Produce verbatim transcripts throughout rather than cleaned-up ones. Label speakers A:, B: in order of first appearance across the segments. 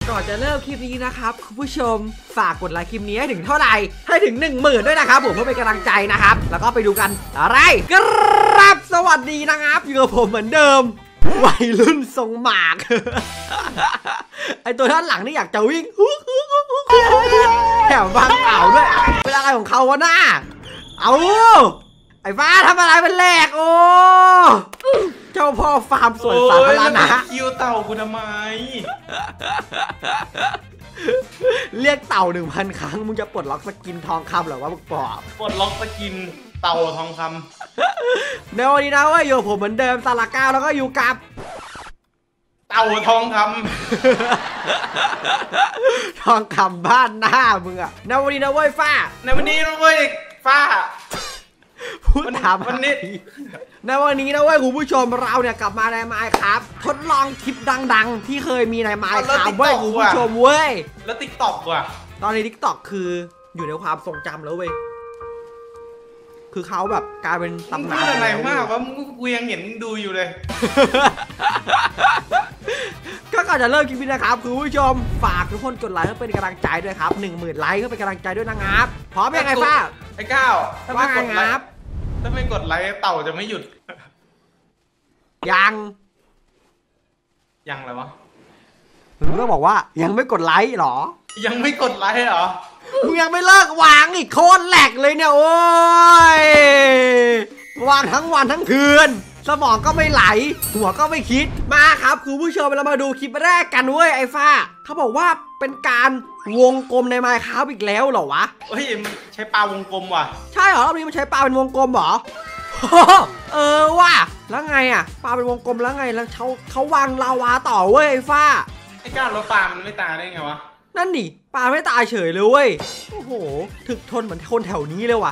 A: ก่อนจะเริ่มคลิปนี้นะครับคุณผู้ชมฝากกดไลค์คลิปนี้ให้ถึงเท่าไหร่ให้ถึงหนึ่งหมื่นด้วยนะครับผมเพื่อเป็นกำลังใจนะครับแล้วก็ไปดูกันอะไรครับสวัสดีนะครับอยู่กับผมเหมือนเดิมวัยรุ่นทรงหมากไอตัวด้านหลังนี่อยากจะวิ่งแถมวางเต่าด้วยเป็นอะไรของเขาวะหน้าเอาไอ้ฟ้าทำอะไรเป็นแหลกโอ้เจ้าพ่อฟาร์มสวนสาธารณะ
B: คิวเต่ากูทำไม
A: เรียกเต่าหนึ่งพันครั้งมึงจะปลดล็อกสกินทองคำหรอวะมึงปอบ
B: ปลดล็อกสกินเต่าทองค
A: ำในวันนี้นะว่าอยู่ผมเหมือนเดิมซาลาก้าแล้วก็อยู่กับ
B: เต่าทองค
A: ำทองคำบ้านหน้ามึงอะในวันนี้นะเว้ยฟ้า
B: ในวันนี้นะเว้ยฟ้า
A: พูดถามวันนี้ในวันนี้นะเว้ยคุณผู้ชมเราเนี่ยกลับมาในไมค์ครับทดลองคลิปดังๆที่เคยมีในไมค์ครับเว้ยคุณผู้ชมเว้ย
B: แล้วติ๊กต็อกว่ะ
A: ตอนนี้ติ๊กต็อกคืออยู่ในความทรงจำแล้วเว้ยคือเขาแบบกลายเป็นตำนาน
B: อะไรมากว่ากูยังเห็นดูอยู่เลย
A: ก็ก่อนจะเริ่มคลิปนี้นะครับคุณผู้ชมฝากทุกคนกดไลค์เพื่อเป็นกำลังใจด้วยครับหนึ่งหมื่นไลค์เพื่อเป็นกำลังใจด้วยนะครับพร้อมยังไงป้า
B: ไอ้ก้าวถ้าไม่กดไลค์ถ้าไม่กดไลค์เต่าจะไม่หยุด
A: ยัง
B: ยังอะไรวะ
A: มึงก็บอกว่ายังไม่กดไลค์หรอ
B: ยังไม่กดไลค์หรอ
A: มึงยังไม่เลิกวางอีกโคตรแหลกเลยเนี่ยโอ้ยวางทั้งวันทั้งคืนสมองก็ไม่ไหลหัวก็ไม่คิดมาครับคุณผู้ชมเรามาดูคลิปแรกกันเว้ยไอ้ฟ้าเขาบอกว่าเป็นการวงกลมในไมค์ครับอีกแล้วเหรอวะ
B: เฮ้ยมันใช้ปลาวงกลมว่ะ
A: ใช่เหรอรอบนี้มันใช้ปลาเป็นวงกลมเหรอเออว่ะแล้วไงอ่ะปลาเป็นวงกลมแล้วไงแล้วเขาเขาวางลาวาต่อเว้ยไอ้ฟ้า
B: ไอ้ก้าวรถปลามันไม่ตายได้ไงวะ
A: นั่นดิปลาไม่ตายเฉยเลยเว้ยโอ้โหถึกทนเหมือนคนแถวนี้เลยว่ะ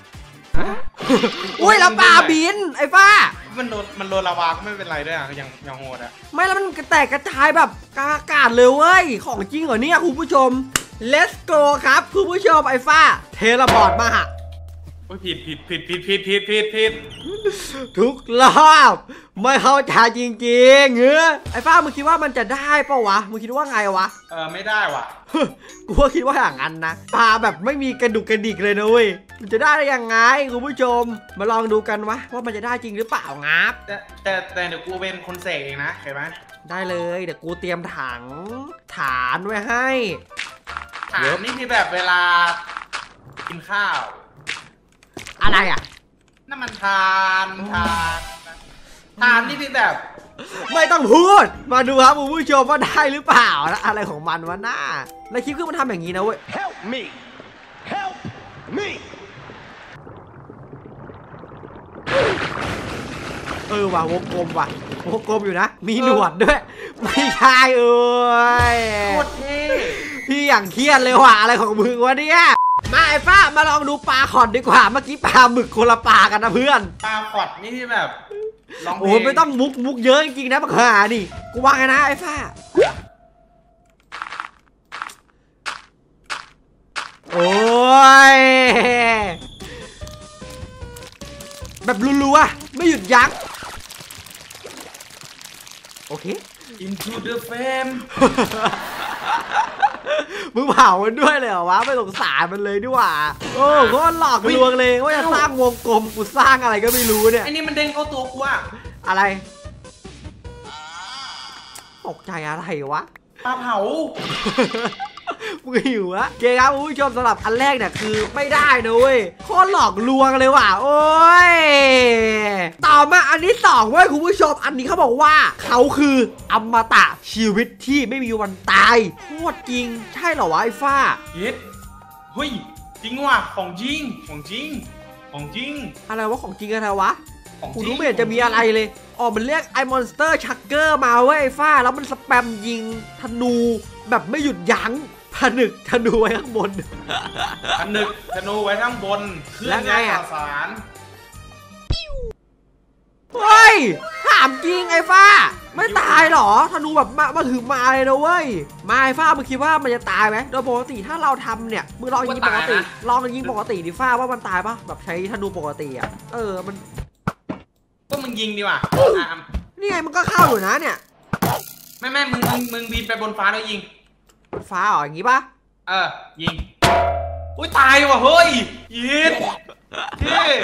A: อุ้ยแล้วปลาบินไอ้ฟ้า
B: มันโดนมันโดนลาวาก็ไม่เป็นไรด้วยอ่ะยังยังโหดอ่ะ
A: ไม่แล้วมันแตกกระจายแบบกาอากาศเลยเว้ยของจริงเหรอเนี่ยคุณผู้ชม let's go ครับคุณผู้ชมไอ้ฟ้าเทเลพอร์ตมาฮะ
B: ผิดผิดผิดผิดผิดผิดผิดผิด
A: ทุกรอบไม่เข้าใจจริงๆเงื้อไอ้ฟ้ามึงคิดว่ามันจะได้ปะวะมึงคิดว่าไงวะ
B: เออไม่ได้วะ
A: กูก็คิดว่าอย่างนั้นนะปลาแบบไม่มีกระดุกกระดิกเลยนะเว้ยมันจะได้ได้ยังไงคุณผู้ชมมาลองดูกันวะว่ามันจะได้จริงหรือเปล่างับ
B: แต่แต่แต่เดี๋ยวกูเป็นคนเสกเองนะเห็นไหม
A: ได้เลยเดี๋ยวกูเตรียมถังฐานไว้ให้
B: ฐานนี่คือแบบเวลากินข้าว
A: อะไรอ่ะ
B: น้ำมันทานทานทานนี่คือแบบ
A: ไม่ต้องพูดมาดูครับคุณผู้ชมว่าได้หรือเปล่านะอะไรของมันวะหน้าในคลิปคือมันทำอย่างนี้นะเว้ย
C: Help me Help me
A: เออว่ะวงกลมว่ะวงกลมอยู่นะมีหนวดด้วยไม่ใช่เอ้ย
B: โคตรเท่
A: พี่อย่างเครียดเลยว่ะอะไรของมึงวะเนี่ยมาไอ้ฟ้ามาลองดูปลาขอดดีกว่าเมื่อกี้ปลาหมึกคนละปลากันนะเพื่อน
B: ปลาขอดนี่ที่แบบ
A: โอ้ไม่ต้องมุกมุกเยอะจริงๆนะบักหาดิกูวางไงนะไอ้ฟ้าโอ้ยแบบรัวๆไม่หยุดยั้งโอเค
B: Into the flame
A: มึงเผามันด้วยเลยเหรอวะไม่สงสารมันเลยดีกว่าโอ้ก็หลอกลวงเลยว่าจะสร้างวงกลมกูสร้างอะไรก็ไม่รู้เนี่ย
B: ไอ้นี่มันเด้งเข้าตัวกูอะ
A: อะไรตกใจอะไรวะ
B: ปลาเผา
A: มึงหิวอะเกย์ครับคุณผู้ชมสำหรับอันแรกเนี่ยคือไม่ได้นะเว้ยโคตรหลอกลวงเลยว่ะโอ้ยต่อมาอันที่สองเว้ยคุณผู้ชมอันนี้เขาบอกว่าเขาคืออมตะชีวิตที่ไม่มีวันตายโคตรจริงใช่เหรอวะไอ้ฟ้า
B: เย็ดเฮ้ยจริงว่ะของจริงของจริงของจริง
A: อะไรวะของจริงอะไรวะกูรู้ไม่เห็นจะมีอะไรเลยอ๋อมันเรียกไอมอนสเตอร์ชักเกอร์มาเว้ยไอ้ฟ้าแล้วมันสแปมยิงธนูแบบไม่หยุดยั้งผนึกธนูไว้ข้างบน
B: ผนึกธนูไว้ข้างบน
A: แล้วไงอ่ะ
B: สาร
A: เฮ้ยถามจริงไอ้ฟ้าไม่ตายหรอธนูแบบมามาถึงมาเลยนะเว้ยมาไอ้ฟ้ามึงคิดว่ามันจะตายไหมโดยปกติถ้าเราทำเนี่ยมึงลองยิงปกติลองยิงปกติดิฟ้าว่ามันตายปะแบบใช้ธนูปกติอ่ะเออมัน
B: ก็มึงยิงดีว่ะ
A: นี่ไงมันก็เข้าอยู่นะเนี่ย
B: ไม่แม่มึงมึงมึงบินไปบนฟ้าแล้วยิง
A: บนฟ้าเหรออย่างงี้ปะ
B: เออยิงอุ้ยตายว่ะเฮ้ยยิงเฮ้ย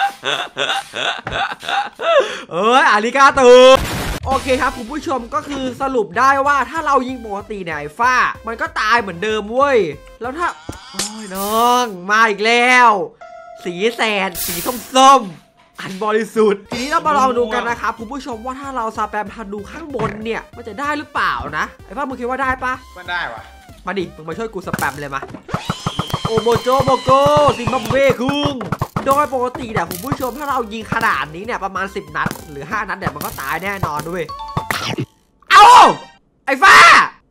A: เอ้ยอาริกาโตโอเคครับคุณผู้ชมก็คือสรุปได้ว่าถ้าเรายิงปกติเนี่ยไอ้ฟ้ามันก็ตายเหมือนเดิมเว้ยแล้วถ้าโอ้ยน้องมาอีกแล้วสีแสดสีส้มๆอันบริสุทธิ์ทีนี้เรามาลองดูกันนะครับคุณผู้ชมว่าถ้าเราสแปมธนูข้างบนเนี่ยมันจะได้หรือเปล่านะไอ้ฟ้ามึงคิดว่าได้ปะ
B: มันได้ว่ะ
A: มาดิมึงมาช่วยกูสแปมเลยมาโอโมโจโมโกซิมบับเวคุงโดยปกติเนี่ยคุณผู้ชมถ้าเรายิงขนาดนี้เนี่ยประมาณสิบนัดหรือห้านัดเนี่ยมันก็ตายแน่นอนด้วยเอาไอ้ฟ้า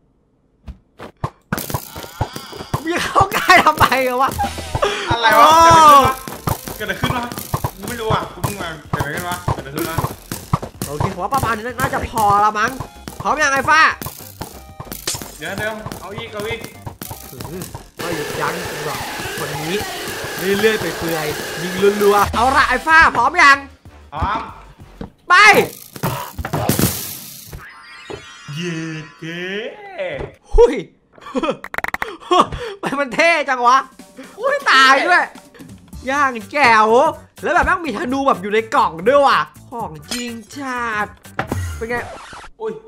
A: มึงจะเข้าใกล้ทำไมวะ
B: อะไรวะเกิดอะไรขึ้นวะกูไม่รู้อ่ะกูเพิ่งมาเกิดอะไรขึ้นวะเกิดอะไรขึ้นวะ
A: โอเคผมว่าประมาณนี้น่าจะพอละมั้งพร้อมยังไอ้ฟ้า
B: เดี๋ยวเดี๋ยวเอาอีกเอาอีก
A: ไม่หยุดยั้งสำหรับคนนี้เรื่อยๆไปเปื่อยยิงรัวๆเอาละไอ้ฟ้าพร้อมยัง
B: พร้อม
A: ไป
B: เย้เก๋
A: หุยไปมันเท่จังวะอุ้ยตายด้วยย่างแจ๋วแล้วแบบแม่งมีธนูแบบอยู่ในกล่องด้วยว่ะของจริงชาดเป็นไง
B: อุ้ย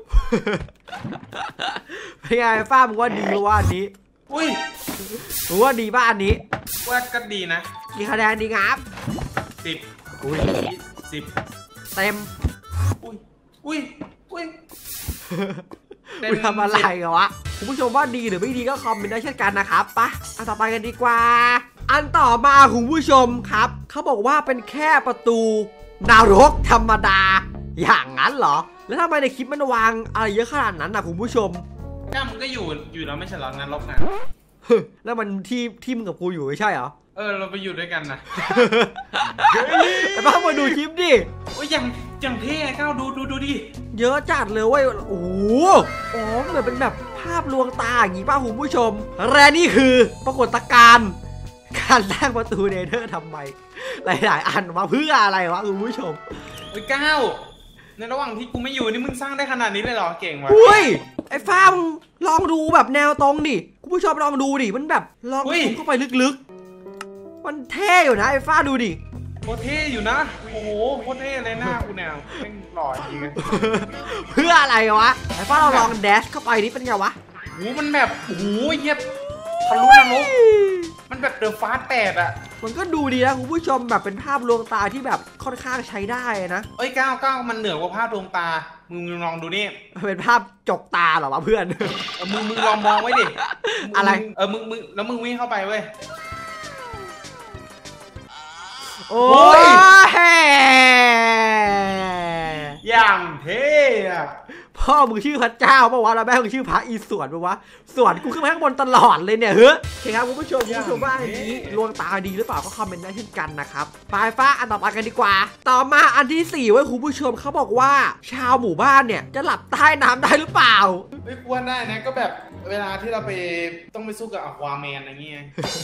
A: เป็นไงฟ้ามึงว่าดีหรือว่าอันนี้
B: อุ้ย
A: มึงว่าดีป่ะอันนี้
B: ว่าก็ดีนะ
A: กี่คะแนนดีงับ
B: สิบ
A: อุ้ย
B: สิบ
A: เต็ม
B: อุ้ยอุ้ยอุ้ย
A: มึงทำอะไรกันวะคุณผู้ชมว่าดีหรือไม่ดีก็คอมเมนต์ได้เช่นกันนะครับปะอันต่อไปกันดีกว่า อันต่อมาคุณผู้ชมครับเขาบอกว่าเป็นแค่ประตูนรกธรรมดาอย่างนั้นเหรอแล้วทำไมในคลิปมันวางอะไรเยอะขนาดนั้นนะคุณผู้ชม
B: ก้ามันก็อยู่อยู่แล้วไม่ใช่หรองั้นลบนะ
A: แล้วมันที่ที่มึงกับกูอยู่ไม่ใช่เหรอ
B: เออเราไปอยู่ด้วยกันนะ
A: ไอ้บ้ามาดูคลิปดิ
B: โอ้ยอย่างอย่างเท่ก้าวดูดูดูดิ
A: เยอะจัดเลยเว้ยโอ้โหอ๋อเหมือนเป็นแบบภาพลวงตาอย่างงี้ป่ะคุณผู้ชมและนี่คือปรากฏการณ์การสร้างประตูเนเธอร์ทำไมหลายๆอันมาเพื่ออะไรวะคุณผู้ชม
B: โอ้ยก้าวในระหว่างที่กูไม่อยู่นี่มึงสร้างได้ขนาดนี้เลยเหรอเก่งว่ะ
A: อุ้ยไอ้ฟ้ามึงลองดูแบบแนวตรงดิคุณผู้ชมลองดูดิมันแบบลองซูมเข้าไปลึกๆมันเท่อยู่นะไอ้ฟ้าดูดิ
B: โคตรเท่อยู่นะโอ้โหโคตรเท่เลยหน้ากูเนี่ยแม่งหล่อจริงเลย
A: เพื่ออะไรวะไอ้ฟ้าเราลองแดชเข้าไปนี่เป็นไงวะ
B: โอ้โหมันแบบโอ้โหเหี้ยทะลุนรกมันแบบเดอะฟาสต์แปดอะ
A: มันก็ดูดีนะคุณผู้ชมแบบเป็นภาพลวงตาที่แบบค่อนข้างใช้ได้นะ
B: เอ้ยก้าวก้าวมันเหนือกว่าภาพดวงตามึงลองดูนี่
A: เป็นภาพจกตาเหรอวะเพื่อน
B: เออมึงมึงลองมองไว้ดิ
A: อะไร
B: เออมึงมึงแล้วมึงวิ่งเข้าไปเว้ย
A: โอ้ย
B: อย่างเท่อะ
A: พ่อมึงชื่อพระเจ้าปะวะแล้วแม่มึงชื่อพระอีสวนปะวะสวนกูขึ้นมาข้างบนตลอดเลยเนี่ยเฮ้ยโอเคครับคุณผู้ชมคุณผู้ชมว่าอันนี้ลวงตาดีหรือเปล่าก็คอมเมนต์ได้เช่นกันนะครับปลายฟ้าอันต่อไปกันดีกว่า ต่อมาอันที่สี่ไว้คุณผู้ชมเขาบอกว่า ชาวหมู่บ้านเนี่ยจะหลับใต้น้ำได้หรือเปล่า
B: ไม่ควรได้นะก็แบบเวลาที่เราไปต้องไปสู้กับอควาแมนอะไรเงี้ย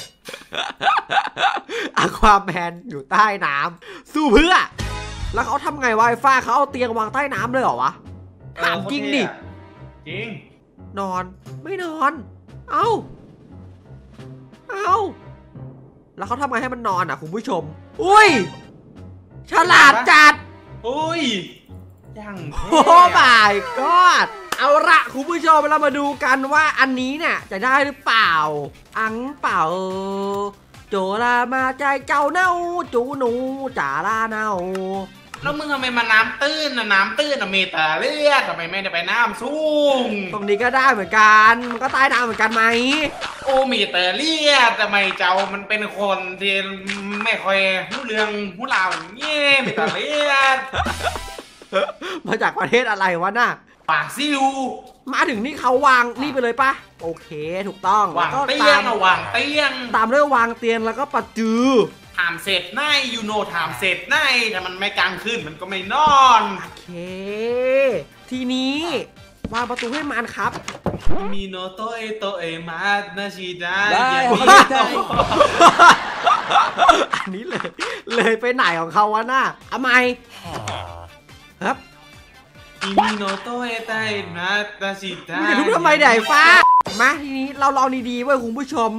A: อะความแมนอยู่ใต้น้ำสู้เพื่อ แล้วเขาทำไงวะไอ้ฟ้าเขาเอาเตียงวางใต้น้ำเลยเหรอวะถามจริงดิ
B: จริง
A: นอนไม่นอน เอ้า เอ้า แล้วเขาทำไงให้มันนอนอ่ะคุณผู้ชม อุ้ย ฉลาดจัด
B: อุ้ยอย่างเท่
A: โอ้ my god เอาละคุณผู้ชมเรามาดูกันว่าอันนี้เนี่ยจะได้หรือเปล่า อังเปล่า โจลามาใจเจ้าเน่าจูหนูจ่าลาเน่า
B: แล้วมึงทำไมมาน้ำตื้นนะน้ำตื้นอะมีแต่เลือดทำไมไม่ได้ไปน้ำสูง
A: ตรงนี้ก็ได้เหมือนกัน มันก็ใต้น้ำเหมือนกันไหม
B: โอ้มีแต่เลือดทำไมเจ้ามันเป็นคนที่ไม่ค่อยรู้เรื่องรู้ราวอย่างเงี้ยมีแต่เลือด
A: มาจากประเทศอะไรวะน่ะ
B: ปากซิว
A: มาถึงนี่เขาวางนี่ไปเลยปะโอเคถูกต้อง
B: วาง
A: แล้วก็
B: เตีย
A: ตาง ม
B: อะวางเตียง
A: ตามด้วยวางเตียงแล้วก็ปัดจือ
B: ถามเสร็จในยูโนถามเสร็จในแต่มันไม่กลางคืนมันก็ไม่นอน
A: โอเค ทีนี้วางประตูให้มันครับ
B: มีโนโตเอโตเอมานาชิดา
C: ได้
B: อย่า
C: โอ
B: มี
C: เค
A: อันนี้เลยเลยไปไหนของเขาวะน่ะทำไมครับ
B: มีโนโตเอไตนะตาสิตา
A: มึงจะทุบทำไมเดี๋ยวไอ้ฟ้ามาทีนี้เราลองดีๆเว้ยคุณผู้ชม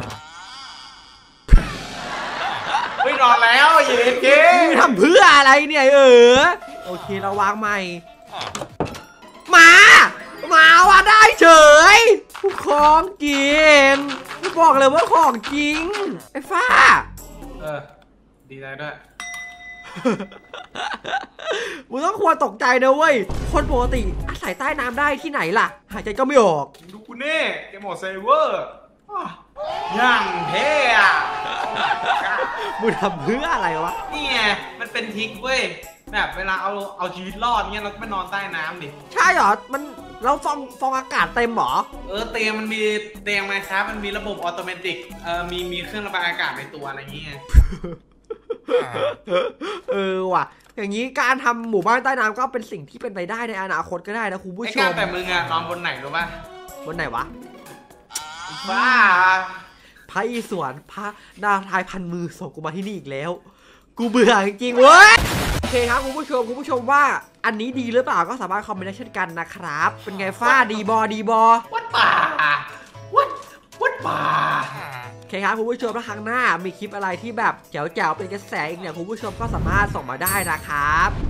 B: ไม่นอนแล้วเย็นเก้
A: มึงทำเพื่ออะไรเนี่ยเออโอเคเราวางใหม่มามาว่าได้เฉยของจริงกูบอกเลยว่าของจริงไอ้ฟ้า
B: เออดีใจด้วย
A: มึงต้องควรตกใจนะเว้ยคนปกติอาศัยใต้น้ำได้ที่ไหนล่ะหายใจก็ไม่ออก
B: ดูกูเน่แกหมดเซเวอร์อ้าวย่างเท่อะ
A: มึงทำเพื่ออะไรวะ
B: นี่ไงมันเป็นทริกเว้ยแบบเวลาเอาเอาชีวิตรอดเงี้ยเราก็ไม่นอนใต้น้ำดิ
A: ใช่เหรอมันเราฟองฟองอากาศเต็มเหรอ
B: เออเตียงมันมีเตียงไหมครับมันมีระบบออโตเมติกเออมีมีเครื่องระบายอากาศในตัวอะไรอย่างเงี้ย
A: เออว่ะอย่างนี้การทำหมู่บ้านใต้น้ำก็เป็นสิ่งที่เป็นไปได้ในอนาคตก็ได้นะคุณผู้
B: ไอ้
A: ช
B: ก้าม แต่มึงอะนอนบนไหนรู้ป่ะ
A: บนไหนวะ
B: บ้า
A: พระอีสวนพระดาวทายพันมือส่งกูมาที่นี่อีกแล้ว กูเบื่อจริงๆเว้ยโอเคครับคุณผู้ชมคุณผู้ชมว่าอันนี้ดีหรือเปล่าก็สามารถคอมเมนต์ได้เช่นกันนะครับเป็นไงฟ้าดีบอดีบอ
B: วัดป่าวัดวัดป่า
A: โอเคครับคุณผู้ชมถ้าครั้งหน้ามีคลิปอะไรที่แบบแจ๋วๆเป็นกระแสอีกเนี่ยคุณผู้ชมก็สามารถส่งมาได้นะครับ